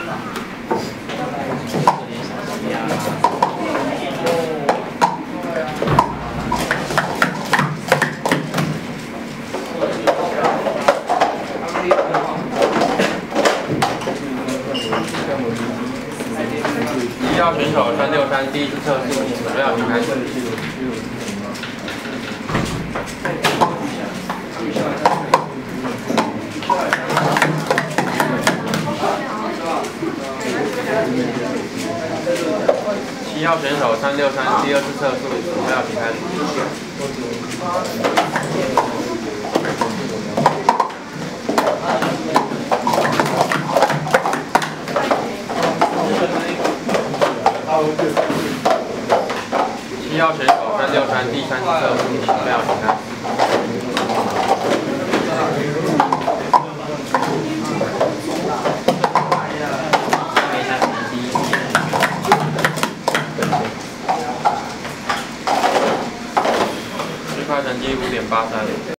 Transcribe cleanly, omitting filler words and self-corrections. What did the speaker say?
1号选手363第一次测速，准备要请开始。7号选手363第二次测速，准备要请开始。7号选手363第三次测速，准备要请开始。最快成绩5.83。